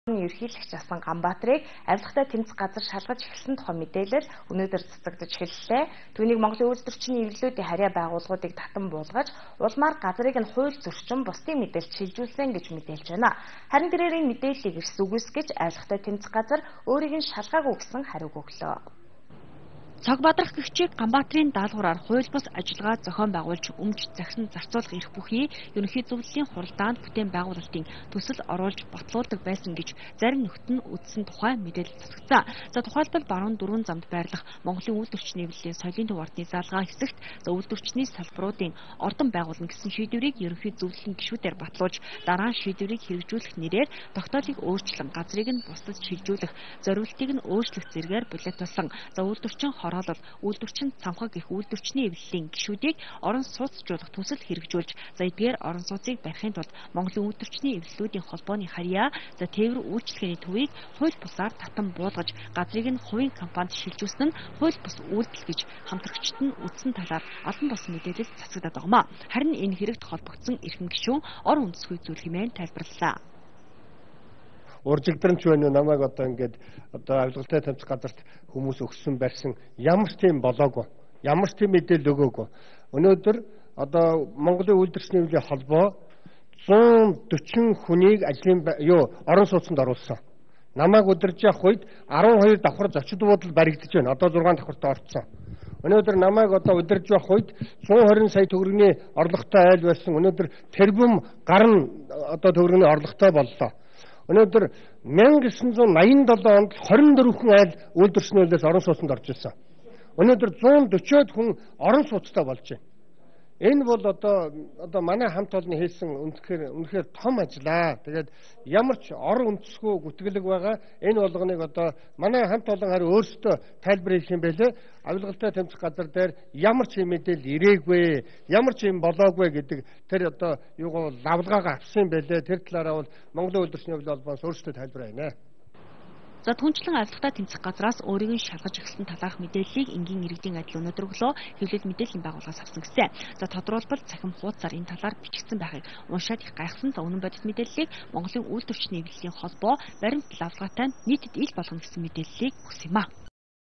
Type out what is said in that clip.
Ерөнхийлөгч С.Ганбаатарыг авилгалтай тэмцэх газар шалгаж эхэлсэн тухай мэдээлэл өнөөдөр цацагдж эхэллээ. Түүнийг Монголын үйлдвэрчний эвлэлүүдийн харьяа байгууллагуудыг татан буулгаж, улмаар газрыг нь хууль зөрчим бусдын мэдээлж шилжүүлсэн гэж мэдээлж байна. Харин тэрээр энэ мэдээллийг эрс үгүйсгэж авилгалтай тэмцэх газар өөрийг нь шалгаагүй гэсэн хариуг өглөө. Цаг бадрах гэгчийг Ганбаатарын даалгавраар хууль бус ажиллагаа зохион байгуулж өмч захин зарцуулах эрх бүхий ерөнхий зөвлөлийн хуралдаанд бүтээн байгуулалтын төсөл оруулж ботлуулдаг байсан гэж зарим нөхд нь үзсэн тухай мэдээлэл засагцсан. За тухайлбал баруун дөрвөн замд байрлах Монголын үйлдвэрчний эвлэлийн соёлын төв ордны заалгаа хэсэгт үйлдвэрчний салбаруудын ордон байгуулна гэсэн шийдвэрийг ерөнхий зөвлөлийн гишүүдээр батлуулж дараа нь шийдвэрийг хэрэгжүүлэх нэрээр тогтоолыг өөрчлөн газрыг нь бусдад шилжүүлэх, зориултыг нь өөрчлөх зэргээр булиатуулсан. За үйлдвэрчин хороолол үйлдвэрчин цамхаг гэх үйлдвэрчний эвлэлийн гишүүдийг орон сууцжуулах төсөл хэрэгжүүлж, за эдгээр орон сууцыг барихын тулд Монголын үйлдвэрчний эвлэлүүдийн холбооны харьяа, за тээвэр үйлчлэгээний төвийг хууль бусаар татан буулгаж, газрыг нь хувийн компанид шилжүүлсэн нь хууль бус үйлдэл гэж хамтрагчид нь үзсэн талаар олон бос мэдээлэл цацагдаад байгаамаа. Харин энэ хэрэгт холбогдсон эрхэм гишүүн орон үндэсгүй зүйл хэмээн тайлбарлалаа. Уржигдранч байна уу намайг ингээд авилгалтай тэмцэх газарт хүмүүс өгсөн барьсан ямар ч тийм болоогүй. Ямар ч тийм мэдээлэл өгөөгүй. Өнөөдөр Монголын үйлдвэрчний эвлэлийн холбоо 140 хүнийг ажлын орон сууцнд оруулсан. Намайг удирж явах үед 12 давхар зочид буудал баригдаж байна. Одоо 6 давхартай орцсон. Өнөөдөр намайг удирж явах үед 120 сая төгрөгийн орлоготой айл байсан. Өнөөдөр тэрбум гарна төгрөгийн орлоготой боллоо. Өнөөдөр 1987 онд 24 хүн айл үйлдвэрчний эвлэлээс орон сууцнд орж ирсэн. Өнөөдөр 140-од хүн орон сууцтай болж байна. Энэ бол манай хамт олонны хийсэн үнэхээр том ажиллаа. Тэгээд ямар ч орон үндэсгүй гүтгэлэг байгаа. Энэ болгоныг манай хамт олон харин өөрсдөө тайлбар хийх юм байлээ. Авилгалтай тэмцэх газар дээр ямар ч юм мэдээлэл ирээгүй, ямар ч юм болоогүй гэдэг тэр юугаа лавлгаагаа авсан юм байлээ. Тэр талаараа бол Монголын үйлдвэрчний эвлэл холбоос өөрсдөө тайлбар байна. За түнчлэн авилгалтай тэмцэх газраас өөрийг нь шалгаж эхэлсэн талаарх мэдээллийг энгийн иргэдийн адил өнөөдөр өглөө хэвлэл мэдээллийн байгууллагаас авсан гэсэн. За тодорхойлбол цахим хуудасаар энэ талаар бичигдсэн байхыг уншаад их гайхсан. За үнэн бодит мэдээллийг Монголын үйлдвэрчний эвлэлийн холбоо баримт лавлгаатай нийтэд ил болгоно гэсэн мэдээллийг өгсөн юм а.